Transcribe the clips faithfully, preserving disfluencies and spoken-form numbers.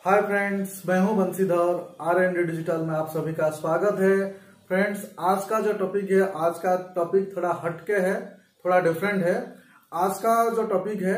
हाय friends, मैं हूं Bansidhar. R and D digital में आप सभी का स्वागत है। फ्रेंड्स, आज का जो टॉपिक है, आज का टॉपिक थोड़ा हटके है, थोड़ा डिफरेंट है। आज का जो टॉपिक है,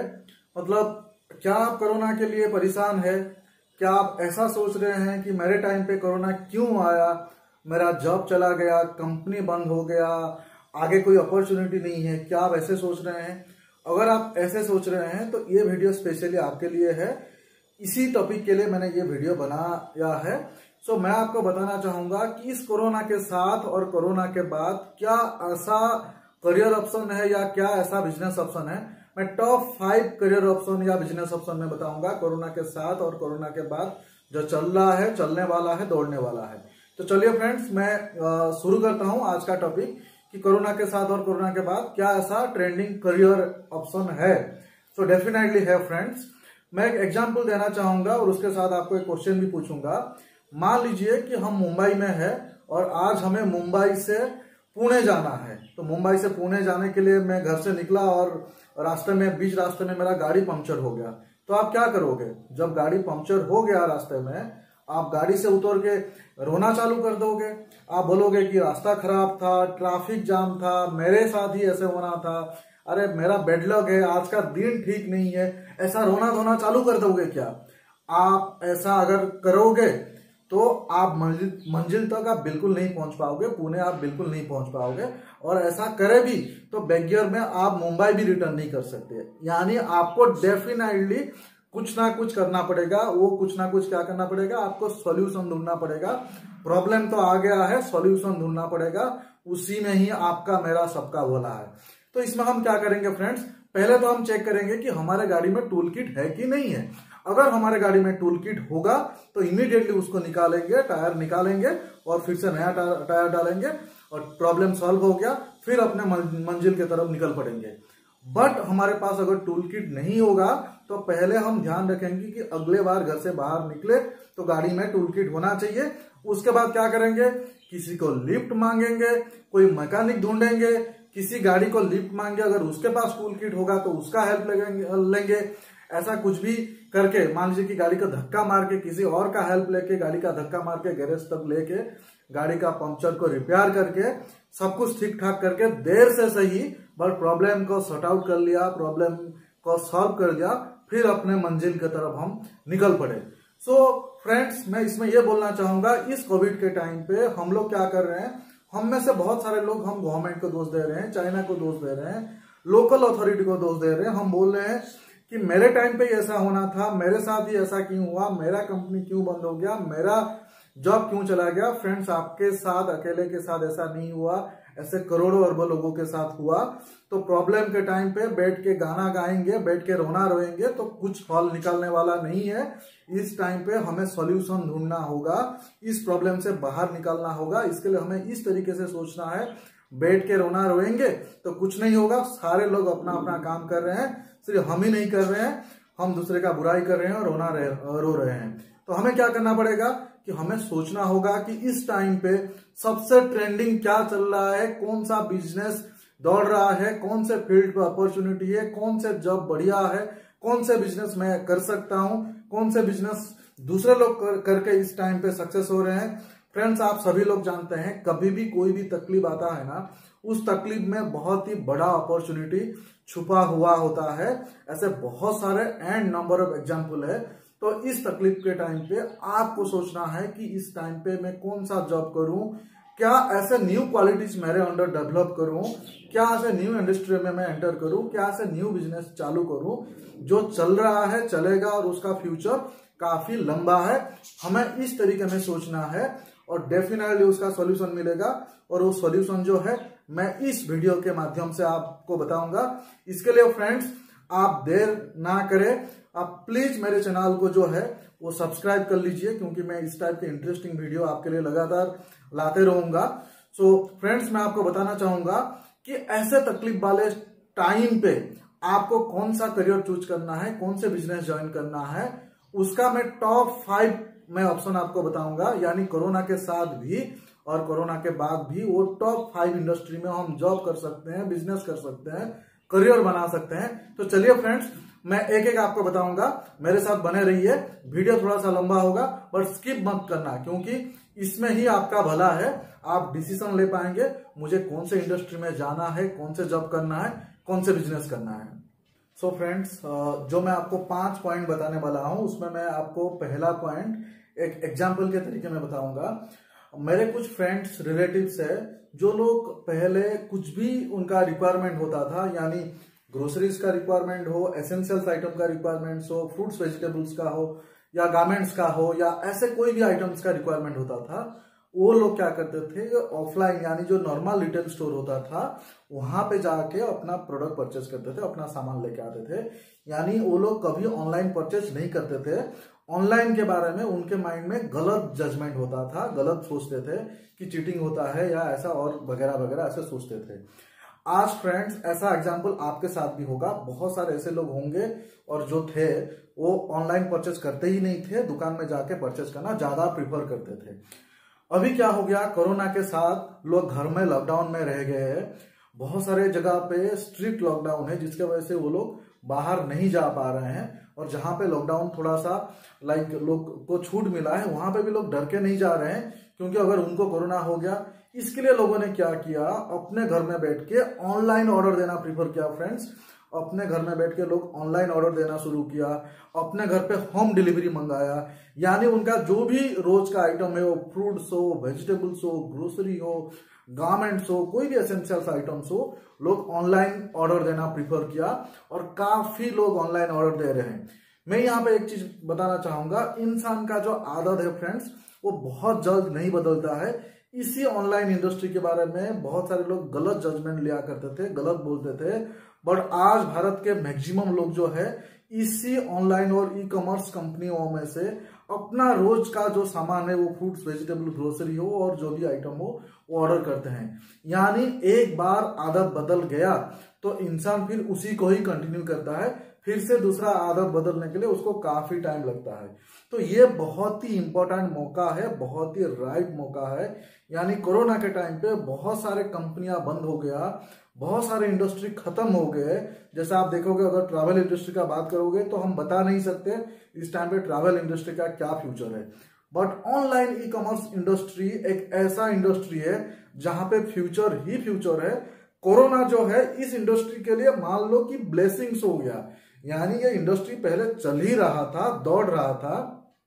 मतलब क्या आप कोरोना के लिए परेशान है? क्या आप ऐसा सोच रहे हैं कि मेरे टाइम पे कोरोना क्यों आया, मेरा जॉब चला गया, कंपनी बंद हो गया, आगे कोई अपॉर्चुनिटी नहीं है? क्या आप ऐसे सोच रहे हैं? अगर आप ऐसे सोच रहे हैं तो ये वीडियो स्पेशली आपके लिए है। इसी टॉपिक के लिए मैंने ये वीडियो बनाया है। सो मैं आपको बताना चाहूंगा कि इस कोरोना के साथ और कोरोना के बाद क्या ऐसा करियर ऑप्शन है या क्या ऐसा बिजनेस ऑप्शन है। मैं टॉप फाइव करियर ऑप्शन या बिजनेस ऑप्शन में बताऊंगा कोरोना के साथ और कोरोना के बाद, जो चल रहा है, चलने वाला है, दौड़ने वाला है। तो चलिए फ्रेंड्स, मैं शुरू करता हूं आज का टॉपिक कि कोरोना के साथ और कोरोना के बाद क्या ऐसा ट्रेंडिंग करियर ऑप्शन है। सो डेफिनेटली है फ्रेंड्स। मैं एक एग्जांपल देना चाहूंगा और उसके साथ आपको एक क्वेश्चन भी पूछूंगा। मान लीजिए कि हम मुंबई में है और आज हमें मुंबई से पुणे जाना है। तो मुंबई से पुणे जाने के लिए मैं घर से निकला और रास्ते में, बीच रास्ते में मेरा गाड़ी पंक्चर हो गया। तो आप क्या करोगे? जब गाड़ी पंक्चर हो गया रास्ते में, आप गाड़ी से उतर के रोना चालू कर दोगे। आप बोलोगे कि रास्ता खराब था, ट्रैफिक जाम था, मेरे साथ ही ऐसे होना था, अरे मेरा बेड लक है, आज का दिन ठीक नहीं है, ऐसा रोना धोना चालू कर दोगे क्या? आप ऐसा अगर करोगे तो आप मंजिल मंजिल तक आप बिल्कुल नहीं पहुंच पाओगे, पुणे आप बिल्कुल नहीं पहुंच पाओगे। और ऐसा करे भी तो बैक गियर में आप मुंबई भी रिटर्न नहीं कर सकते। यानी आपको डेफिनेटली कुछ ना कुछ करना पड़ेगा। वो कुछ ना कुछ क्या करना पड़ेगा? आपको सॉल्यूशन ढूंढना पड़ेगा। प्रॉब्लम तो आ गया है, सॉल्यूशन ढूंढना पड़ेगा। उसी में ही आपका, मेरा, सबका भला है। तो इसमें हम क्या करेंगे फ्रेंड्स? पहले तो हम चेक करेंगे कि हमारे गाड़ी में टूल किट है कि नहीं है। अगर हमारे गाड़ी में टूल किट होगा तो इमीडिएटली उसको निकालेंगे, टायर निकालेंगे और फिर से नया टायर डालेंगे और प्रॉब्लम सॉल्व हो गया। फिर अपने मंजिल की तरफ निकल पड़ेंगे। बट हमारे पास अगर टूल किट नहीं होगा तो पहले हम ध्यान रखेंगे कि अगले बार घर से बाहर निकले तो गाड़ी में टूल किट होना चाहिए। उसके बाद क्या करेंगे? किसी को लिफ्ट मांगेंगे, कोई मैकेनिक ढूंढेंगे, किसी गाड़ी को लिफ्ट मांगे, अगर उसके पास टूल किट होगा तो उसका हेल्प लेंगे। ऐसा कुछ भी करके, मान लीजिए कि गाड़ी का धक्का मार के, किसी और का हेल्प लेके, गाड़ी का धक्का मार के गैरेज तक लेके गाड़ी का पंक्चर को रिपेयर करके सब कुछ ठीक ठाक करके, देर से सही बट प्रॉब्लम को सॉर्ट आउट कर लिया, प्रॉब्लम को सॉल्व कर दिया, फिर अपने मंजिल की तरफ हम निकल पड़े। सो फ्रेंड्स, मैं इसमें यह बोलना चाहूंगा, इस कोविड के टाइम पे हम लोग क्या कर रहे हैं? हम में से बहुत सारे लोग हम गवर्नमेंट को दोष दे रहे हैं, चाइना को दोष दे रहे हैं, लोकल अथॉरिटी को दोष दे रहे हैं। हम बोल रहे हैं कि मेरे टाइम पे ऐसा होना था, मेरे साथ ही ऐसा क्यों हुआ, मेरा कंपनी क्यों बंद हो गया, मेरा जॉब क्यों चला गया। फ्रेंड्स, आपके साथ, अकेले के साथ ऐसा नहीं हुआ, ऐसे करोड़ों अरबों लोगों के साथ हुआ। तो प्रॉब्लम के टाइम पे बैठ के गाना गाएंगे, बैठ के रोना रोएंगे तो कुछ हल निकालने वाला नहीं है। इस टाइम पे हमें सॉल्यूशन ढूंढना होगा, इस प्रॉब्लम से बाहर निकालना होगा। इसके लिए हमें इस तरीके से सोचना है, बैठ के रोना रोएंगे तो कुछ नहीं होगा। सारे लोग अपना अपना काम कर रहे हैं, सिर्फ हम ही नहीं कर रहे हैं, हम दूसरे का बुराई कर रहे हैं और रोना रहे, रो रहे हैं। तो हमें क्या करना पड़ेगा कि हमें सोचना होगा कि इस टाइम पे सबसे ट्रेंडिंग क्या चल रहा है, कौन सा बिजनेस दौड़ रहा है, कौन से फील्ड पे अपॉर्चुनिटी है, कौन से जॉब बढ़िया है, कौन से बिजनेस मैं कर सकता हूं, कौन से बिजनेस दूसरे लोग कर, करके इस टाइम पे सक्सेस हो रहे हैं। फ्रेंड्स, आप सभी लोग जानते हैं, कभी भी कोई भी तकलीफ आता है ना, उस तकलीफ में बहुत ही बड़ा अपॉर्चुनिटी छुपा हुआ होता है। ऐसे बहुत सारे एंड नंबर ऑफ एग्जाम्पल है। तो इस तकलीफ के टाइम पे आपको सोचना है कि इस टाइम पे मैं कौन सा जॉब करूं, क्या ऐसे न्यू क्वालिटीज मेरे अंडर डेवलप करूं, क्या ऐसे न्यू इंडस्ट्री में मैं एंटर करूं, क्या ऐसे न्यू बिजनेस चालू करूं जो चल रहा है, चलेगा और उसका फ्यूचर काफी लंबा है। हमें इस तरीके में सोचना है और डेफिनेटली उसका सॉल्यूशन मिलेगा। और वो सॉल्यूशन जो है मैं इस वीडियो के माध्यम से आपको बताऊंगा। इसके लिए फ्रेंड्स, आप देर ना करें, आप प्लीज मेरे चैनल को जो है वो सब्सक्राइब कर लीजिए, क्योंकि मैं इस टाइप के इंटरेस्टिंग वीडियो आपके लिए लगातार लाते रहूंगा। सो फ्रेंड्स, मैं आपको बताना चाहूंगा कि ऐसे तकलीफ वाले टाइम पे आपको कौन सा करियर चूज करना है, कौन से बिजनेस ज्वाइन करना है, उसका मैं टॉप फाइव मैं ऑप्शन आपको बताऊंगा। यानी कोरोना के साथ भी और कोरोना के बाद भी वो टॉप फाइव इंडस्ट्री में हम जॉब कर सकते हैं, बिजनेस कर सकते हैं, करियर बना सकते हैं। तो चलिए फ्रेंड्स, मैं एक एक आपको बताऊंगा, मेरे साथ बने रहिए। वीडियो थोड़ा सा लंबा होगा बट स्किप मत करना, क्योंकि इसमें ही आपका भला है। आप डिसीजन ले पाएंगे मुझे कौन से इंडस्ट्री में जाना है, कौन से जॉब करना है, कौन से बिजनेस करना है। सो so फ्रेंड्स, जो मैं आपको पांच पॉइंट बताने वाला हूं, उसमें मैं आपको पहला पॉइंट एक एग्जाम्पल के तरीके में बताऊंगा। मेरे कुछ फ्रेंड्स रिलेटिव्स है जो लोग पहले कुछ भी उनका रिक्वायरमेंट होता था, यानी ग्रोसरीज का रिक्वायरमेंट हो, एसेंशियल्स आइटम का रिक्वायरमेंट हो, फ्रूट्स वेजिटेबल्स का हो या गारमेंट्स का हो, या ऐसे कोई भी आइटम्स का रिक्वायरमेंट होता था, वो लोग क्या करते थे, ऑफलाइन यानी जो नॉर्मल रिटेल स्टोर होता था वहां पे जाके अपना प्रोडक्ट परचेज करते थे, अपना सामान लेके आते थे। यानी वो लोग कभी ऑनलाइन परचेज नहीं करते थे। ऑनलाइन के बारे में उनके माइंड में गलत जजमेंट होता था, गलत सोचते थे कि चीटिंग होता है या ऐसा और वगैरह वगैरह ऐसे सोचते थे। आज फ्रेंड्स ऐसा एग्जाम्पल आपके साथ भी होगा, बहुत सारे ऐसे लोग होंगे और जो थे वो ऑनलाइन परचेज करते ही नहीं थे, दुकान में जाके परचेज करना ज्यादा प्रिफर करते थे। अभी क्या हो गया, कोरोना के साथ लोग घर में लॉकडाउन में रह गए हैं। बहुत सारे जगह पे स्ट्रिक्ट लॉकडाउन है, जिसके वजह से वो लोग बाहर नहीं जा पा रहे हैं। और जहां पे लॉकडाउन थोड़ा सा लाइक लोग को छूट मिला है, वहां पे भी लोग डर के नहीं जा रहे हैं, क्योंकि अगर उनको कोरोना हो गया। इसके लिए लोगों ने क्या किया, अपने घर में बैठ के ऑनलाइन ऑर्डर देना प्रीफर किया। फ्रेंड्स, अपने घर में बैठ के लोग ऑनलाइन ऑर्डर देना शुरू किया, अपने घर पे होम डिलीवरी मंगाया। यानी उनका जो भी रोज का आइटम है, वो फ्रूट्स हो, वेजिटेबल्स हो, ग्रोसरी हो, गारमेंट्स हो, कोई भी एसेंशियल्स आइटम्स हो, लोग ऑनलाइन ऑर्डर देना प्रीफर किया और काफी लोग ऑनलाइन ऑर्डर दे रहे हैं। मैं यहाँ पे एक चीज बताना चाहूंगा, इंसान का जो आदत है फ्रेंड्स, वो बहुत जल्द नहीं बदलता है। इसी ऑनलाइन इंडस्ट्री के बारे में बहुत सारे लोग गलत जजमेंट लिया करते थे, गलत बोलते थे, बट आज भारत के मैक्सिमम लोग जो है इसी ऑनलाइन और ई कॉमर्स कंपनियों में से अपना रोज का जो सामान है, वो फ्रूट्स वेजिटेबल ग्रोसरी हो और जो भी आइटम हो, वो ऑर्डर करते हैं। यानी एक बार आदत बदल गया तो इंसान फिर उसी को ही कंटिन्यू करता है, फिर से दूसरा आदत बदलने के लिए उसको काफी टाइम लगता है। तो ये बहुत ही इंपॉर्टेंट मौका है, बहुत ही राइट मौका है। यानी कोरोना के टाइम पे बहुत सारे कंपनियां बंद हो गया, बहुत सारे इंडस्ट्री खत्म हो गए। जैसे आप देखोगे, अगर ट्रैवल इंडस्ट्री का बात करोगे तो हम बता नहीं सकते इस टाइम पे ट्रैवल इंडस्ट्री का क्या फ्यूचर है। But online e commerce industry एक ऐसा इंडस्ट्री है जहां पे फ्यूचर ही फ्यूचर है। कोरोना जो है इस इंडस्ट्री के लिए मान लो कि ब्लेसिंग्स हो गया। यानी ये इंडस्ट्री पहले चल ही रहा था, दौड़ रहा था,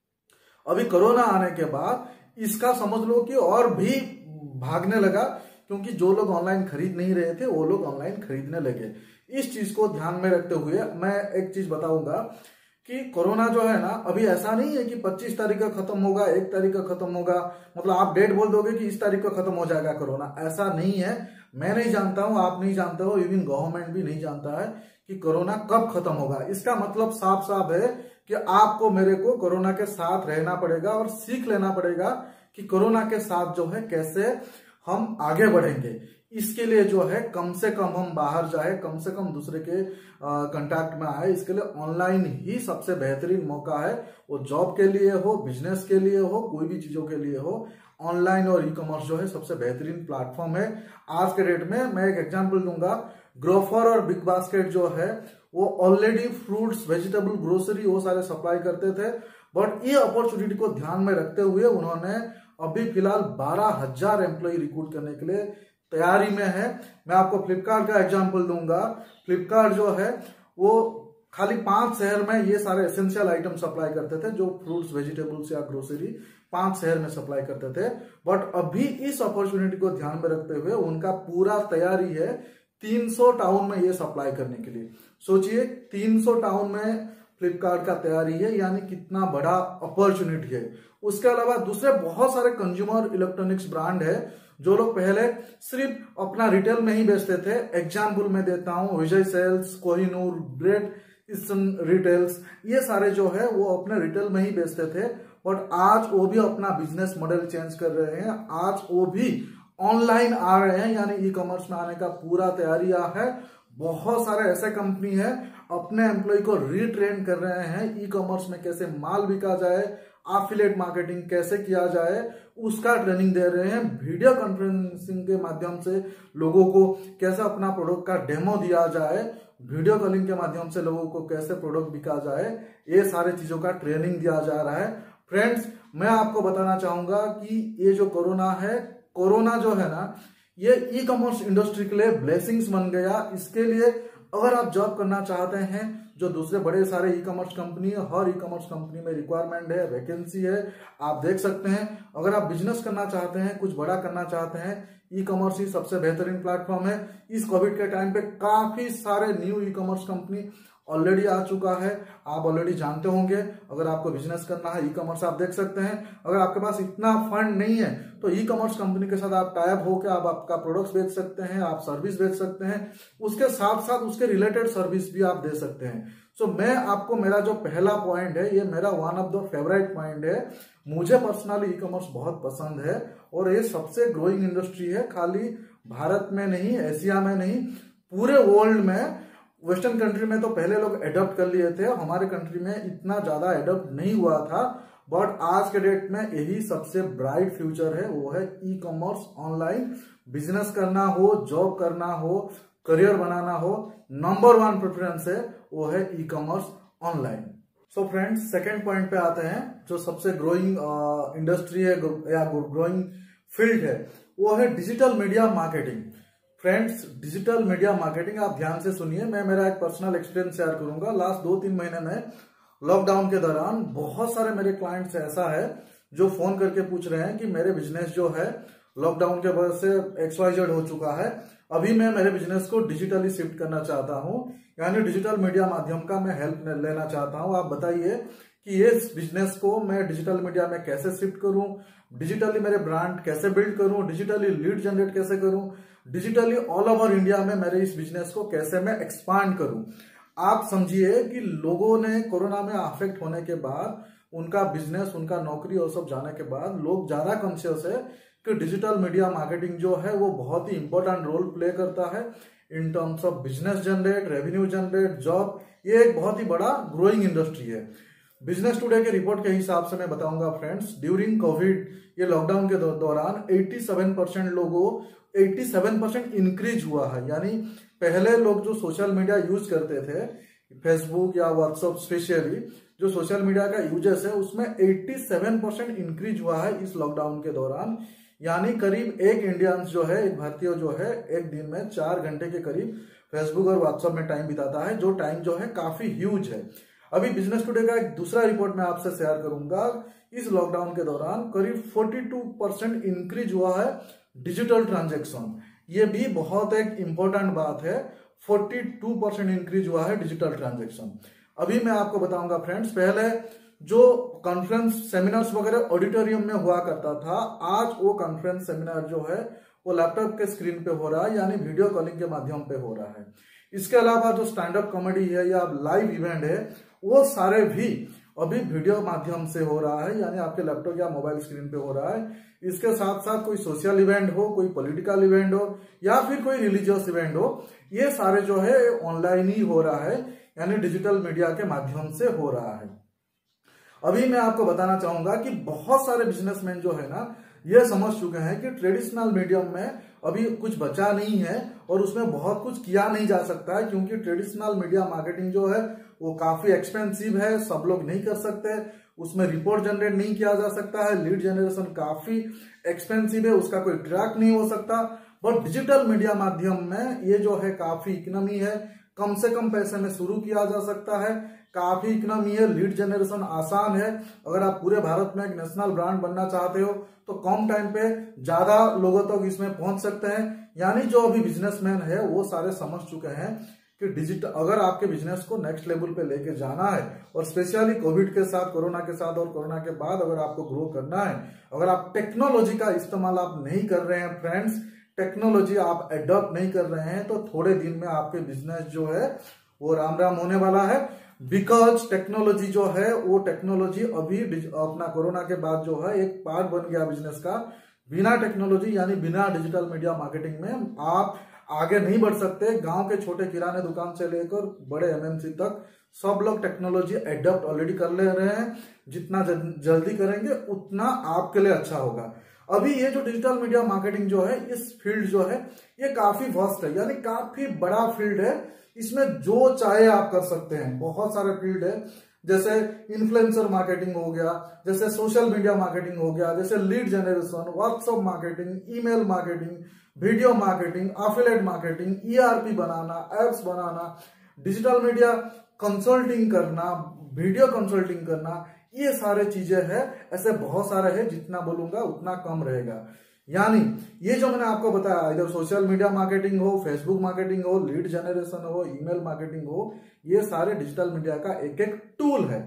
अभी कोरोना आने के बाद इसका समझ लो कि और भी भागने लगा, क्योंकि जो लोग ऑनलाइन खरीद नहीं रहे थे वो लोग ऑनलाइन खरीदने लगे। इस चीज को ध्यान में रखते हुए मैं एक चीज बताऊंगा कि कोरोना जो है ना, अभी ऐसा नहीं है कि पच्चीस तारीख का खत्म होगा, एक तारीख का खत्म होगा, मतलब आप डेट बोल दोगे कि इस तारीख को खत्म हो जाएगा कोरोना। ऐसा नहीं है, मैं नहीं जानता हूं, आप नहीं जानते हो, इवन गवर्नमेंट भी नहीं जानता है कि कोरोना कब खत्म होगा। इसका मतलब साफ साफ है कि आपको मेरे को कोरोना के साथ रहना पड़ेगा और सीख लेना पड़ेगा कि कोरोना के साथ जो है कैसे हम आगे बढ़ेंगे। इसके लिए जो है कम से कम हम बाहर जाए, कम से कम दूसरे के कांटेक्ट में आए। इसके लिए ऑनलाइन ही सबसे बेहतरीन मौका है, वो जॉब के लिए हो, बिजनेस के लिए हो, कोई भी चीजों के लिए हो। ऑनलाइन और ई कॉमर्स जो है सबसे बेहतरीन प्लेटफॉर्म है आज के डेट में। मैं एक एग्जांपल दूंगा, ग्रोफर और बिग बास्केट जो है वो ऑलरेडी फ्रूट्स वेजिटेबल ग्रोसरी वो सारे सप्लाई करते थे, बट ये अपॉर्चुनिटी को ध्यान में रखते हुए उन्होंने अभी फिलहाल बारह हजार एम्प्लॉय रिक्रूट करने के लिए तैयारी में है। मैं आपको फ्लिपकार्ट का एग्जांपल दूंगा। फ्लिपकार्ट जो है वो खाली पांच शहर में ये सारे एसेंशियल आइटम सप्लाई करते थे, जो फ्रूट्स वेजिटेबल्स या ग्रोसरी पांच शहर में सप्लाई करते थे। बट अभी इस अपॉर्चुनिटी को ध्यान में रखते हुए उनका पूरा तैयारी है तीन सौ टाउन में ये सप्लाई करने के लिए। सोचिए तीन सौ टाउन में फ्लिपकार्ट का तैयारी है, यानी कितना बड़ा अपॉर्चुनिटी है। उसके अलावा दूसरे बहुत सारे कंज्यूमर इलेक्ट्रॉनिक्स ब्रांड है जो लोग पहले सिर्फ अपना रिटेल में ही बेचते थे। एग्जाम्पल मैं देता हूं, Vijay Sales, Kohinoor, great eastern retails, ये सारे जो है वो अपने रिटेल में ही बेचते थे, बट आज वो भी अपना बिजनेस मॉडल चेंज कर रहे हैं। आज वो भी ऑनलाइन आ रहे हैं, यानी ई कॉमर्स में आने का पूरा तैयारी है। बहुत सारे ऐसे कंपनी है अपने एम्प्लॉय को रीट्रेन कर रहे हैं, ई कॉमर्स में कैसे माल बिका जाए, एफिलिएट मार्केटिंग कैसे किया जाए, उसका ट्रेनिंग दे रहे हैं। वीडियो कॉन्फ्रेंसिंग के माध्यम से लोगों को कैसे अपना प्रोडक्ट का डेमो दिया जाए, वीडियो कॉलिंग के माध्यम से लोगों को कैसे प्रोडक्ट बिका जाए, ये सारे चीजों का ट्रेनिंग दिया जा रहा है। फ्रेंड्स, मैं आपको बताना चाहूंगा कि ये जो कोरोना है, कोरोना जो है ना, ये ई कॉमर्स इंडस्ट्री के लिए ब्लेसिंग्स बन गया। इसके लिए अगर आप जॉब करना चाहते हैं, जो दूसरे बड़े सारे ई कॉमर्स कंपनी है, हर ई कॉमर्स कंपनी में रिक्वायरमेंट है, वैकेंसी है, आप देख सकते हैं। अगर आप बिजनेस करना चाहते हैं, कुछ बड़ा करना चाहते हैं, ई कॉमर्स ही सबसे बेहतरीन प्लेटफॉर्म है। इस कोविड के टाइम पे काफी सारे new e commerce company already आ चुका है, आप ऑलरेडी जानते होंगे। अगर आपको बिजनेस करना है, ई कॉमर्स आप देख सकते हैं। अगर आपके पास इतना फंड नहीं है तो ई कॉमर्स कंपनी के साथ आप टाइप होकर आप आपका प्रोडक्ट्स बेच सकते हैं, आप सर्विस बेच सकते हैं, उसके साथ साथ उसके रिलेटेड सर्विस भी आप दे सकते हैं। सो so, मैं आपको मेरा जो पहला पॉइंट है, ये मेरा one of the favourite point है। मुझे पर्सनली ई कॉमर्स बहुत पसंद है और ये सबसे ग्रोइंग इंडस्ट्री है। खाली भारत में नहीं, एशिया में नहीं, पूरे वर्ल्ड में। वेस्टर्न कंट्री में तो पहले लोग एडॉप्ट कर लिए थे, हमारे कंट्री में इतना ज्यादा एडॉप्ट नहीं हुआ था, बट आज के डेट में यही सबसे ब्राइट फ्यूचर है, वो है ई कॉमर्स। ऑनलाइन बिजनेस करना हो, जॉब करना हो, करियर बनाना हो, नंबर वन प्रेफरेंस है वो है e commerce online. So friends, second point पे आते हैं। जो सबसे ग्रोइंग इंडस्ट्री है या ग्रोइंग फील्ड है, वो है digital media marketing. Friends, digital media marketing, आप ध्यान से सुनिए, मैं मेरा एक पर्सनल एक्सपीरियंस शेयर करूंगा। लास्ट दो तीन महीने में लॉकडाउन के दौरान बहुत सारे मेरे क्लाइंट्स ऐसा है जो फोन करके पूछ रहे हैं कि मेरे बिजनेस जो है लॉकडाउन के वजह से एक्स वाई जेड हो चुका है, अभी मैं मेरे बिजनेस को डिजिटली शिफ्ट करना चाहता हूं, यानी डिजिटल मीडिया माध्यम का मैं हेल्प लेना चाहता हूं। आप बताइए कि ये बिजनेस को मैं डिजिटल मीडिया में कैसे शिफ्ट करूं, डिजिटली मेरे ब्रांड कैसे बिल्ड करूं, डिजिटली लीड जनरेट कैसे करूं, डिजिटली ऑल ओवर इंडिया में मेरे इस बिजनेस को कैसे मैं एक्सपांड करूं। आप समझिए कि लोगों ने कोरोना में अफेक्ट होने के बाद उनका बिजनेस, उनका नौकरी और सब जाने के बाद लोग ज्यादा कॉन्शियस है कि डिजिटल मीडिया मार्केटिंग जो है वो बहुत ही इंपॉर्टेंट रोल प्ले करता है in terms of business generate, revenue generate, job. ये एक बहुत ही बड़ा ग्रोइंग इंडस्ट्री है। बिजनेस टुडे के रिपोर्ट के हिसाब से मैं बताऊंगा फ्रेंड्स, ड्यूरिंग कोविड, ये लॉकडाउन के दौरान सत्तासी परसेंट लोगों सत्तासी परसेंट इंक्रीज हुआ है। यानी पहले लोग जो सोशल मीडिया यूज करते थे, फेसबुक या व्हाट्सएप स्पेशली जो सोशल मीडिया का यूजेस है, उसमें सत्तासी परसेंट इंक्रीज हुआ है इस लॉकडाउन के दौरान। यानी करीब एक इंडियंस जो है, एक भारतीय जो है, एक दिन में चार घंटे के करीब फेसबुक और व्हाट्सएप में टाइम बिताता है, जो टाइम जो है काफी ह्यूज है। अभी बिजनेस टुडे का एक दूसरा रिपोर्ट मैं आपसे शेयर करूंगा। इस लॉकडाउन के दौरान करीब बयालीस परसेंट इंक्रीज हुआ है डिजिटल ट्रांजैक्शन। ये भी बहुत एक इंपॉर्टेंट बात है, बयालीस परसेंट इंक्रीज हुआ है डिजिटल ट्रांजैक्शन। अभी मैं आपको बताऊंगा फ्रेंड्स, पहले जो कॉन्फ्रेंस सेमिनार्स वगैरह ऑडिटोरियम में हुआ करता था, आज वो कॉन्फ्रेंस सेमिनार जो है वो लैपटॉप के स्क्रीन पे हो रहा है, यानी वीडियो कॉलिंग के माध्यम पे हो रहा है। इसके अलावा जो स्टैंड अप कॉमेडी है या लाइव इवेंट है, वो सारे भी अभी वीडियो माध्यम से हो रहा है, यानी आपके लैपटॉप या मोबाइल स्क्रीन पे हो रहा है। इसके साथ साथ कोई सोशल इवेंट हो, कोई पॉलिटिकल इवेंट हो या फिर कोई रिलीजियस इवेंट हो, ये सारे जो है ऑनलाइन ही हो रहा है, यानी डिजिटल मीडिया के माध्यम से हो रहा है। अभी मैं आपको बताना चाहूंगा कि बहुत सारे बिजनेसमैन जो है ना, ये समझ चुके हैं कि ट्रेडिशनल मीडियम में अभी कुछ बचा नहीं है और उसमें बहुत कुछ किया नहीं जा सकता है, क्योंकि ट्रेडिशनल मीडिया मार्केटिंग जो है वो काफी एक्सपेंसिव है, सब लोग नहीं कर सकते, उसमें रिपोर्ट जनरेट नहीं किया जा सकता है, लीड जनरेशन काफी एक्सपेंसिव है, उसका कोई ट्रैक नहीं हो सकता। बट डिजिटल मीडिया माध्यम में ये जो है काफी इकोनॉमी है, कम से कम पैसे में शुरू किया जा सकता है, काफी इकोनॉमी है, लीड जनरेशन आसान है। अगर आप पूरे भारत में एक नेशनल ब्रांड बनना चाहते हो तो कम टाइम पे ज्यादा लोगों तक इसमें पहुंच सकते हैं। यानी जो अभी बिजनेसमैन है वो सारे समझ चुके हैं कि डिजिटल, अगर आपके बिजनेस को नेक्स्ट लेवल पे लेके जाना है और स्पेशली कोविड के साथ, कोरोना के साथ और कोरोना के बाद अगर आपको ग्रो करना है, अगर आप टेक्नोलॉजी का इस्तेमाल आप नहीं कर रहे हैं फ्रेंड्स, टेक्नोलॉजी आप एडॉप्ट नहीं कर रहे हैं, तो थोड़े दिन में आपके बिजनेस जो है वो राम राम होने वाला है। बिकॉज टेक्नोलॉजी जो है वो टेक्नोलॉजी अभी अपना कोरोना के बाद जो है एक पार्ट बन गया बिजनेस का। बिना टेक्नोलॉजी यानी बिना डिजिटल मीडिया मार्केटिंग में आप आगे नहीं बढ़ सकते। गांव के छोटे किराने दुकान से लेकर बड़े एमएनसी तक सब लोग टेक्नोलॉजी एडॉप्ट ऑलरेडी कर ले रहे हैं। जितना जल्दी करेंगे उतना आपके लिए अच्छा होगा। अभी ये जो डिजिटल मीडिया मार्केटिंग जो है, इस फील्ड जो है ये काफी वास्ट है, यानी काफी बड़ा फील्ड है। इसमें जो चाहे आप कर सकते हैं, बहुत सारे फील्ड है, जैसे इन्फ्लुएंसर मार्केटिंग हो गया, जैसे सोशल मीडिया मार्केटिंग हो गया, जैसे lead generation, WhatsApp marketing, email marketing, video marketing, affiliate marketing, ERP बनाना, एप्स बनाना, डिजिटल मीडिया कंसल्टिंग करना, वीडियो कंसल्टिंग करना, ये सारे चीजें हैं। ऐसे बहुत सारे हैं, जितना बोलूंगा उतना कम रहेगा। यानी ये जो मैंने आपको बताया, इधर सोशल मीडिया मार्केटिंग हो, फेसबुक मार्केटिंग हो, लीड जनरेशन हो, ईमेल मार्केटिंग हो, ये सारे डिजिटल मीडिया का एक एक टूल है।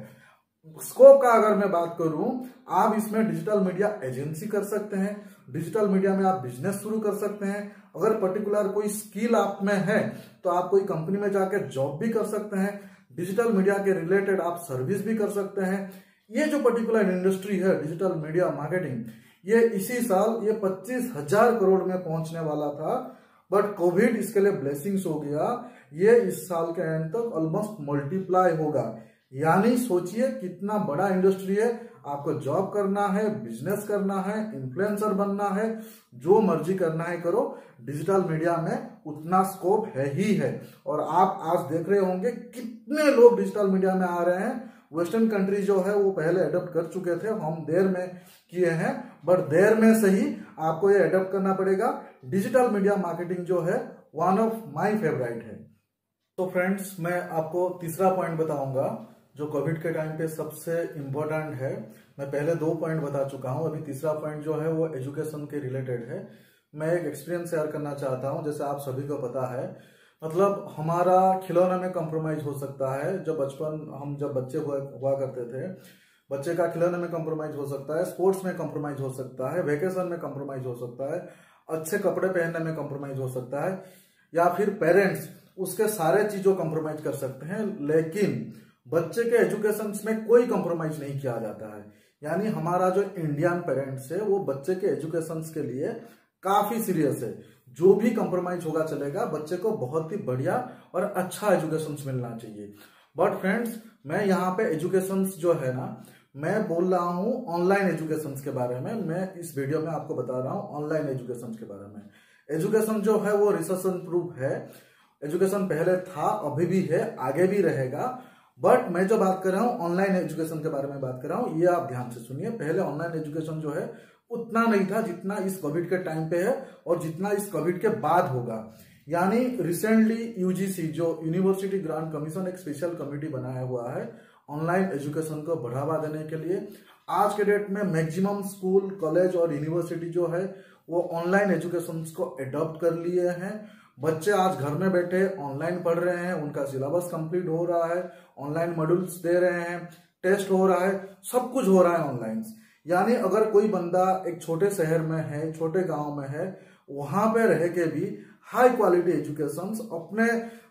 स्कोप का अगर मैं बात करूं, आप इसमें डिजिटल मीडिया एजेंसी कर सकते हैं, डिजिटल मीडिया में आप बिजनेस शुरू कर सकते हैं। अगर पर्टिकुलर कोई स्किल आप में है तो आप कोई कंपनी में जाकर जॉब भी कर सकते हैं। डिजिटल मीडिया के रिलेटेड आप सर्विस भी कर सकते हैं। ये जो पर्टिकुलर इंडस्ट्री है डिजिटल मीडिया मार्केटिंग, ये इसी साल ये पच्चीस हजार करोड़ में पहुंचने वाला था, बट कोविड इसके लिए ब्लेसिंग्स हो गया। ये इस साल के एंड तक ऑलमोस्ट मल्टीप्लाई होगा। यानी सोचिए कितना बड़ा इंडस्ट्री है। आपको जॉब करना है, बिजनेस करना है, इन्फ्लुएंसर बनना है, जो मर्जी करना है करो, डिजिटल मीडिया में उतना स्कोप है ही है। और आप आज देख रहे होंगे कितने लोग डिजिटल मीडिया में आ रहे हैं। वेस्टर्न कंट्री जो है वो पहले अडॉप्ट कर चुके थे, हम देर में किए हैं, बट देर में सही आपको ये अडॉप्ट करना पड़ेगा। डिजिटल मीडिया मार्केटिंग जो है वन ऑफ माय फेवरेट है। तो फ्रेंड्स, मैं आपको तीसरा पॉइंट बताऊंगा जो कोविड के टाइम पे सबसे इम्पोर्टेंट है। मैं पहले दो पॉइंट बता चुका हूं, अभी तीसरा पॉइंट जो है वो एजुकेशन के रिलेटेड है। मैं एक एक्सपीरियंस शेयर करना चाहता हूं। जैसे आप सभी को पता है, मतलब हमारा खिलौने में कंप्रोमाइज हो सकता है। जब बचपन हम जब बच्चे हुआ, हुआ करते थे, बच्चे का खिलौने में कंप्रोमाइज हो सकता है, स्पोर्ट्स में कंप्रोमाइज हो सकता है, वेकेशन में कंप्रोमाइज हो सकता है, अच्छे कपड़े पहनने में कंप्रोमाइज हो सकता है, या फिर पेरेंट्स उसके सारे चीजों कंप्रोमाइज कर सकते हैं। लेकिन बच्चे के एजुकेशन में कोई कंप्रोमाइज नहीं किया जाता है। यानी हमारा जो इंडियन पेरेंट्स है वो बच्चे के एजुकेशन के लिए काफी सीरियस है। जो भी कंप्रोमाइज होगा चलेगा, बच्चे को बहुत ही बढ़िया और अच्छा एजुकेशन मिलना चाहिए। बट फ्रेंड्स, मैं यहाँ पे एजुकेशन जो है ना, मैं बोल रहा हूँ ऑनलाइन एजुकेशन के बारे में। मैं इस वीडियो में आपको बता रहा हूँ ऑनलाइन एजुकेशन के बारे में। एजुकेशन जो है वो रिसेशन प्रूफ है। एजुकेशन पहले था, अभी भी है, आगे भी रहेगा। बट मैं जो बात कर रहा हूँ ऑनलाइन एजुकेशन के बारे में बात कर रहा हूँ, ये आप ध्यान से सुनिए। पहले ऑनलाइन एजुकेशन जो है उतना नहीं था जितना इस कोविड के टाइम पे है और जितना इस कोविड के बाद होगा। यानी रिसेंटली यूजीसी जो यूनिवर्सिटी ग्रांट कमीशन एक स्पेशल कमेटी बनाया हुआ है ऑनलाइन एजुकेशन को बढ़ावा देने के लिए। आज के डेट में मैक्सिमम स्कूल, कॉलेज और यूनिवर्सिटी जो है वो ऑनलाइन एजुकेशन को अडॉप्ट कर लिए हैं। बच्चे आज घर में बैठे ऑनलाइन पढ़ रहे हैं, उनका सिलेबस कंप्लीट हो रहा है, ऑनलाइन मॉड्यूल्स दे रहे हैं, टेस्ट हो रहा है, सब कुछ हो रहा है ऑनलाइन। यानी अगर कोई बंदा एक छोटे शहर में है, छोटे गांव में है, वहां पे रह के भी हाई क्वालिटी एजुकेशन अपने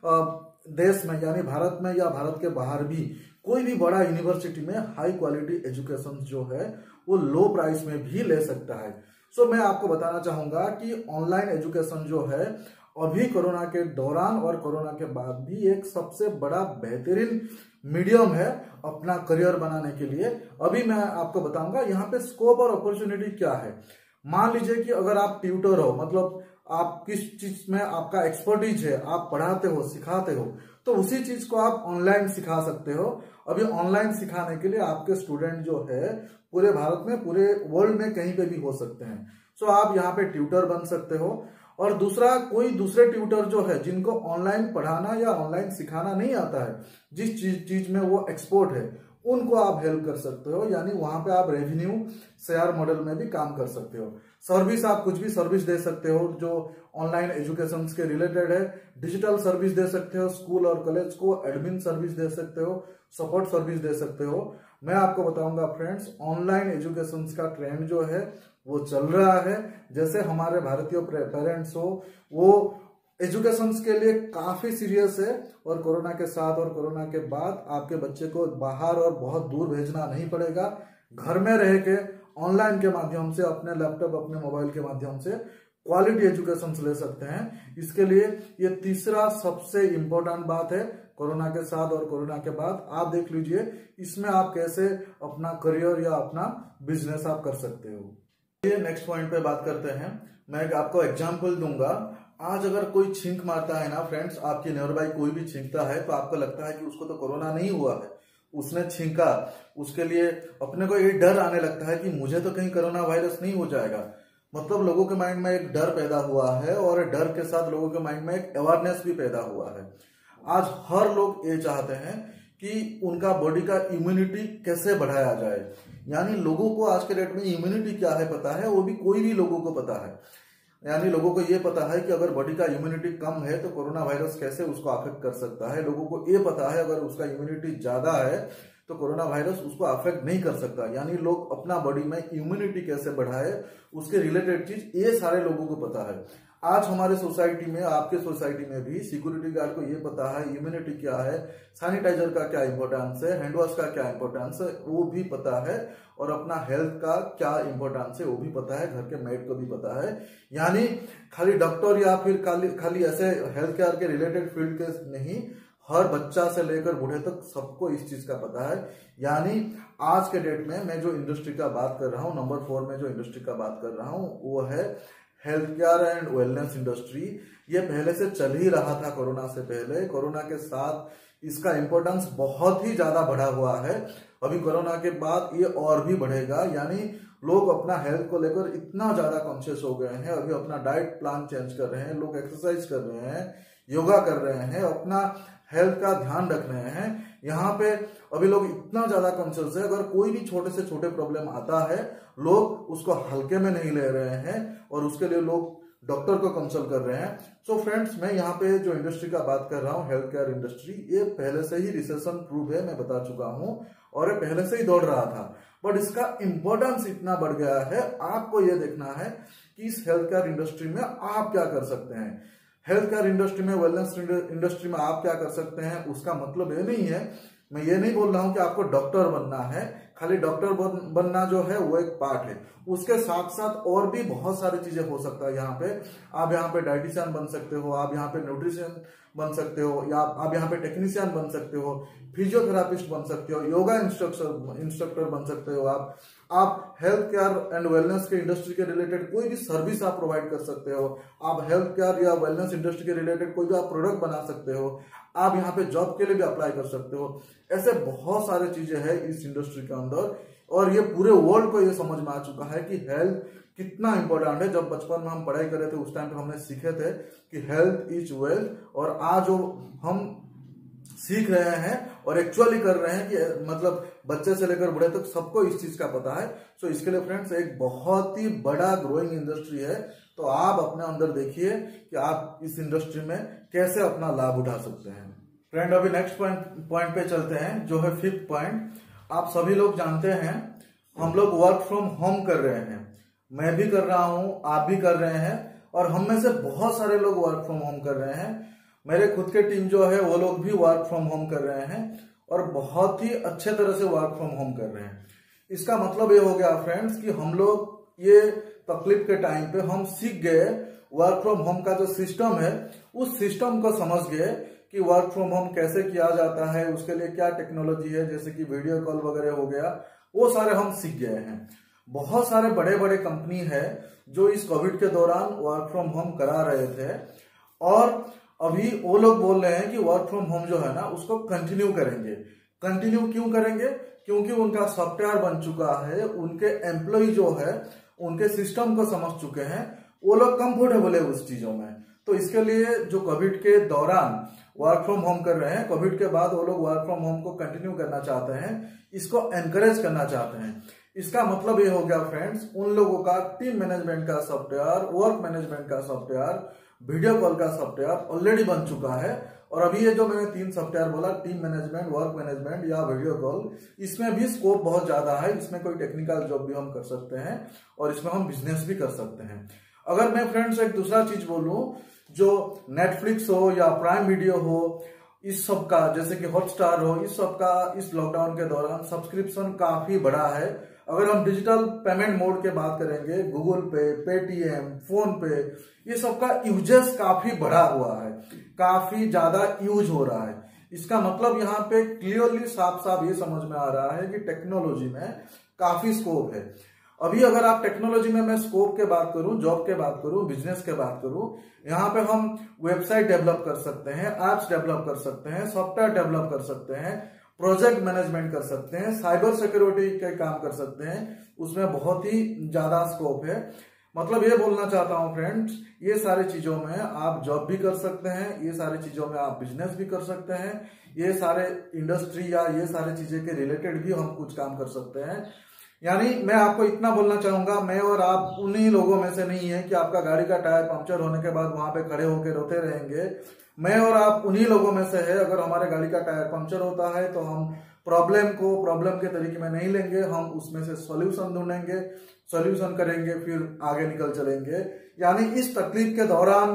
देश में यानी भारत में या भारत के बाहर भी कोई भी बड़ा यूनिवर्सिटी में हाई क्वालिटी एजुकेशन जो है वो लो प्राइस में भी ले सकता है। सो so, मैं आपको बताना चाहूंगा कि ऑनलाइन एजुकेशन जो है अभी कोरोना के दौरान और कोरोना के बाद भी एक सबसे बड़ा बेहतरीन मीडियम है अपना करियर बनाने के लिए। अभी मैं आपको बताऊंगा यहाँ पे स्कोप और अपॉर्चुनिटी क्या है। मान लीजिए कि अगर आप ट्यूटर हो, मतलब आप किस चीज में आपका एक्सपर्टीज है, आप पढ़ाते हो, सिखाते हो, तो उसी चीज को आप ऑनलाइन सिखा सकते हो। अभी ऑनलाइन सिखाने के लिए आपके स्टूडेंट जो है पूरे भारत में, पूरे वर्ल्ड में कहीं पे भी हो सकते हैं। सो आप यहाँ पे ट्यूटर बन सकते हो। और दूसरा, कोई दूसरे ट्यूटर जो है जिनको ऑनलाइन पढ़ाना या ऑनलाइन सिखाना नहीं आता है, जिस चीज चीज में वो एक्सपर्ट है, उनको आप हेल्प कर सकते हो। यानी वहां पे आप रेवेन्यू शेयर मॉडल में भी काम कर सकते हो। सर्विस, आप कुछ भी सर्विस दे सकते हो जो ऑनलाइन एजुकेशन के रिलेटेड है। डिजिटल सर्विस दे सकते हो, स्कूल और कॉलेज को एडमिन सर्विस दे सकते हो, सपोर्ट सर्विस दे सकते हो। मैं आपको बताऊंगा फ्रेंड्स, ऑनलाइन एजुकेशन का ट्रेंड जो है वो चल रहा है। जैसे हमारे भारतीय पेरेंट्स हो, वो एजुकेशन के लिए काफी सीरियस है। और कोरोना के साथ और कोरोना के बाद आपके बच्चे को बाहर और बहुत दूर भेजना नहीं पड़ेगा। घर में रह के ऑनलाइन के माध्यम से, अपने लैपटॉप, अपने मोबाइल के माध्यम से क्वालिटी एजुकेशन ले सकते हैं। इसके लिए ये तीसरा सबसे इंपॉर्टेंट बात है कोरोना के साथ और कोरोना के बाद। आप देख लीजिए इसमें आप कैसे अपना करियर या अपना बिजनेस आप कर सकते हो। ये नेक्स्ट पॉइंट पे बात करते हैं। मैं आपको एग्जांपल दूंगा। आज अगर कोई छींक मारता है ना फ्रेंड्स, आपके नियर बाई कोई भी छींकता है तो आपको लगता है कि उसको तो कोरोना नहीं हुआ है, उसने छींका, उसके लिए अपने को ये डर आने लगता है कि मुझे तो कहीं कोरोना वायरस नहीं हो जाएगा। मतलब लोगों के माइंड में एक डर पैदा हुआ है और डर के साथ लोगों के माइंड में एक अवेयरनेस भी पैदा हुआ है। आज हर लोग ये चाहते हैं कि उनका बॉडी का इम्यूनिटी कैसे बढ़ाया जाए, यानी लोगों को आज के डेट में इम्यूनिटी क्या है पता है, वो भी कोई भी लोगों को पता है। यानी लोगों को ये पता है कि अगर बॉडी का इम्यूनिटी कम है तो कोरोना वायरस कैसे उसको अफेक्ट कर सकता है। लोगों को ये पता है अगर उसका इम्यूनिटी ज्यादा है तो कोरोना वायरस उसको अफेक्ट नहीं कर सकता। यानी लोग अपना बॉडी में इम्यूनिटी कैसे बढ़ाए उसके रिलेटेड चीज ये सारे लोगों को पता है। आज हमारे सोसाइटी में, आपके सोसाइटी में भी सिक्योरिटी गार्ड को ये पता है इम्यूनिटी क्या है, सैनिटाइजर का क्या इंपॉर्टेंस है, हैंड वॉश का क्या इंपॉर्टेंस है वो भी पता है, और अपना हेल्थ का क्या इंपॉर्टेंस है वो भी पता है, घर के मेड को भी पता है। यानी खाली डॉक्टर या फिर खाली खाली ऐसे हेल्थ केयर के रिलेटेड फील्ड के नहीं, हर बच्चा से लेकर बूढ़े तक सबको इस चीज का पता है। यानी आज के डेट में मैं जो इंडस्ट्री का बात कर रहा हूँ, नंबर फोर में जो इंडस्ट्री का बात कर रहा हूँ वो है health care and wellness industry. ये पहले से चल ही रहा था कोरोना से पहले, कोरोना के साथ इसका इंपॉर्टेंस बहुत ही ज्यादा बढ़ा हुआ है। अभी कोरोना के बाद ये और भी बढ़ेगा। यानी लोग अपना हेल्थ को लेकर इतना ज्यादा कॉन्शियस हो गए हैं, अभी अपना डाइट प्लान चेंज कर रहे हैं, लोग एक्सरसाइज कर रहे हैं, योगा कर रहे हैं, अपना हेल्थ का ध्यान रख रहे हैं। यहाँ पे अभी लोग इतना ज्यादा कॉन्शियस है, अगर कोई भी छोटे से छोटे प्रॉब्लम आता है लोग उसको हल्के में नहीं ले रहे हैं और उसके लिए लोग डॉक्टर को कंसल्ट कर रहे हैं। सो so फ्रेंड्स, मैं यहाँ पे जो इंडस्ट्री का बात कर रहा हूँ हेल्थ केयर इंडस्ट्री, ये पहले से ही रिसेशन प्रूफ है, मैं बता चुका हूँ, और ये पहले से ही दौड़ रहा था, बट इसका इंपॉर्टेंस इतना बढ़ गया है। आपको ये देखना है कि इस हेल्थ केयर इंडस्ट्री में आप क्या कर सकते हैं। हेल्थ केयर इंडस्ट्री में, वेलनेस इंडस्ट्री में आप क्या कर सकते हैं, उसका मतलब ये नहीं है, मैं ये नहीं बोल रहा हूं कि आपको डॉक्टर बनना है। खाली डॉक्टर बनना जो है वो एक पार्ट है, उसके साथ साथ और भी बहुत सारी चीजें हो सकता है। यहाँ पे आप यहाँ पे डाइटिशियन बन सकते हो, आप यहाँ पे न्यूट्रिशन बन सकते हो, या आप यहाँ पे टेक्नीशियन बन सकते हो, फिजियोथेरापिस्ट बन सकते हो, योगा इंस्ट्रक्टर इंस्ट्रक्टर बन सकते हो। आप आप हेल्थ केयर एंड वेलनेस के इंडस्ट्री के रिलेटेड कोई भी सर्विस आप प्रोवाइड कर सकते हो। आप हेल्थ केयर या वेलनेस इंडस्ट्री के रिलेटेड कोई भी आप प्रोडक्ट बना सकते हो। आप यहाँ पे जॉब के लिए भी अप्लाई कर सकते हो। ऐसे बहुत सारे चीजें हैं इस इंडस्ट्री के अंदर, और ये पूरे वर्ल्ड को ये समझ में आ चुका है कि हेल्थ कितना इंपॉर्टेंट है। जब बचपन में हम पढ़ाई कर रहे थे उस टाइम पे हमने सीखे थे कि हेल्थ इज वेल्थ, और आज जो हम सीख रहे हैं और एक्चुअली कर रहे हैं कि मतलब बच्चे से लेकर बड़े तक सबको इस चीज का पता है। सो so इसके लिए फ्रेंड्स एक बहुत ही बड़ा ग्रोइंग इंडस्ट्री है, तो आप अपने अंदर देखिए कि आप इस इंडस्ट्री में कैसे अपना लाभ उठा सकते हैं। फ्रेंड, अभी नेक्स्ट पॉइंट पॉइंट पे चलते हैं, जो है फिफ्थ पॉइंट। आप सभी लोग जानते हैं हम लोग वर्क फ्रॉम होम कर रहे हैं, मैं भी कर रहा हूं, आप भी कर रहे हैं, और हम में से बहुत सारे लोग वर्क फ्रॉम होम कर रहे हैं। मेरे खुद के टीम जो है वो लोग भी वर्क फ्रॉम होम कर रहे हैं और बहुत ही अच्छे तरह से वर्क फ्रॉम होम कर रहे हैं। इसका मतलब ये हो गया फ्रेंड्स कि हम लोग ये तकलीफ के टाइम पे हम सीख गए वर्क फ्रॉम होम का जो सिस्टम है, उस सिस्टम को समझ गए कि वर्क फ्रॉम होम कैसे किया जाता है, उसके लिए क्या टेक्नोलॉजी है, जैसे कि वीडियो कॉल वगैरह हो गया, वो सारे हम सीख गए हैं। बहुत सारे बड़े बड़े कंपनी है जो इस कोविड के दौरान वर्क फ्रॉम होम करा रहे थे, और अभी वो लोग बोल रहे हैं कि वर्क फ्रॉम होम जो है ना उसको कंटिन्यू करेंगे। कंटिन्यू क्यों करेंगे? क्योंकि उनका सॉफ्टवेयर बन चुका है, उनके एम्प्लॉय जो है उनके सिस्टम को समझ चुके हैं, वो लोग कंफर्टेबल है उस चीजों में। तो इसके लिए जो कोविड के दौरान वर्क फ्रॉम होम कर रहे हैं, कोविड के बाद वो लोग वर्क फ्रॉम होम को कंटिन्यू करना चाहते हैं, इसको एनकरेज करना चाहते हैं। इसका मतलब ये हो गया फ्रेंड्स, उन लोगों का टीम मैनेजमेंट का सॉफ्टवेयर, वर्क मैनेजमेंट का सॉफ्टवेयर, वीडियो कॉल का सॉफ्टवेयर ऑलरेडी बन चुका है। और अभी ये जो मैंने तीन सॉफ्टवेयर बोला, टीम मैनेजमेंट, वर्क मैनेजमेंट या वीडियो कॉल, इसमें भी स्कोप बहुत ज्यादा है। इसमें कोई टेक्निकल जॉब भी हम कर सकते हैं और इसमें हम बिजनेस भी कर सकते हैं। अगर मैं फ्रेंड्स एक दूसरा चीज बोलूं, जो नेटफ्लिक्स हो या प्राइम वीडियो हो, इस सब का, जैसे कि हॉटस्टार हो, इस सब का इस लॉकडाउन के दौरान सब्सक्रिप्शन काफी बढ़ा है। अगर हम डिजिटल पेमेंट मोड के बात करेंगे, गूगल पे, पेटीएम, फोन पे, ये सब का यूजेस काफी बढ़ा हुआ है, काफी ज्यादा यूज हो रहा है। इसका मतलब यहाँ पे क्लियरली साफ साफ ये समझ में आ रहा है कि टेक्नोलॉजी में काफी स्कोप है। अभी अगर आप टेक्नोलॉजी में मैं स्कोप के बात करूं, जॉब के बात करूं, बिजनेस के बात करूं, यहाँ पे हम वेबसाइट डेवलप कर सकते हैं, एप्स डेवलप कर सकते हैं, सॉफ्टवेयर डेवलप कर सकते हैं, प्रोजेक्ट मैनेजमेंट कर सकते हैं, साइबर सिक्योरिटी के काम कर सकते हैं। उसमें बहुत ही ज्यादा स्कोप है। मतलब ये बोलना चाहता हूं फ्रेंड्स, ये सारी चीजों में आप जॉब भी कर सकते हैं, ये सारी चीजों में आप बिजनेस भी कर सकते हैं, ये सारे इंडस्ट्री या ये सारी चीजें के रिलेटेड भी हम कुछ काम कर सकते हैं। यानी मैं आपको इतना बोलना चाहूंगा, मैं और आप उन्हीं लोगों में से नहीं है कि आपका गाड़ी का टायर पंक्चर होने के बाद वहां पे खड़े होकर रोते रहेंगे। मैं और आप उन्हीं लोगों में से है, अगर हमारे गाड़ी का टायर पंक्चर होता है तो हम प्रॉब्लम को प्रॉब्लम के तरीके में नहीं लेंगे, हम उसमें से सॉल्यूशन ढूंढेंगे, सॉल्यूशन करेंगे, फिर आगे निकल चलेंगे। यानी इस तकलीफ के दौरान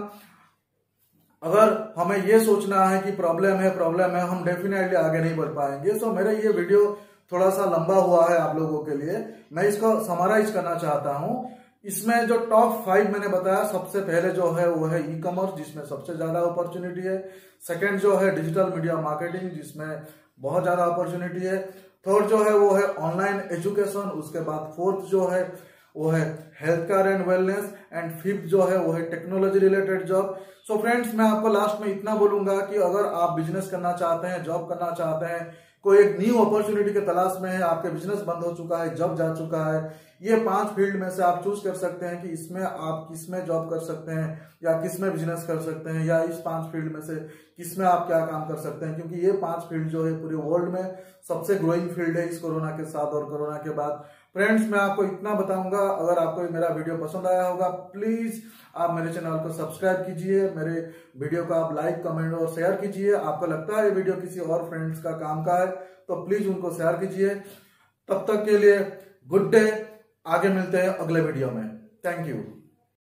अगर हमें ये सोचना है कि प्रॉब्लम है प्रॉब्लम है हम डेफिनेटली आगे नहीं बढ़ पाएंगे। सो मेरा ये वीडियो थोड़ा सा लंबा हुआ है आप लोगों के लिए, मैं इसको समराइज करना चाहता हूं। इसमें जो टॉप फाइव मैंने बताया, सबसे पहले जो है वो है ई कॉमर्स, जिसमें सबसे ज्यादा अपॉर्चुनिटी है। सेकंड जो है डिजिटल मीडिया मार्केटिंग, जिसमें बहुत ज्यादा अपॉर्चुनिटी है। थर्ड जो है वो है ऑनलाइन एजुकेशन। उसके बाद फोर्थ जो है वो है health care and wellness, and fifth जो है वो है technology related job. So friends, मैं आपको लास्ट में इतना बोलूंगा कि अगर आप बिजनेस करना चाहते हैं, जॉब करना चाहते हैं, कोई एक न्यू अपॉर्चुनिटी के तलाश में है, आपके बिजनेस बंद हो चुका है, जॉब जा चुका है, ये पांच फील्ड में से आप चूज कर सकते हैं कि इसमें आप किसमें जॉब कर सकते हैं या किसमें बिजनेस कर सकते हैं, या इस पांच फील्ड में से किसमें आप क्या काम कर सकते हैं। क्योंकि ये पांच फील्ड जो है पूरे वर्ल्ड में सबसे ग्रोइंग फील्ड है इस कोरोना के साथ और कोरोना के बाद। फ्रेंड्स, मैं आपको इतना बताऊंगा, अगर आपको मेरा वीडियो पसंद आया होगा प्लीज आप मेरे चैनल को सब्सक्राइब कीजिए, मेरे वीडियो को आप लाइक, कमेंट और शेयर कीजिए। आपको लगता है ये वीडियो किसी और फ्रेंड्स का काम का है तो प्लीज उनको शेयर कीजिए। तब तक के लिए गुड डे, आगे मिलते हैं अगले वीडियो में। Thank you.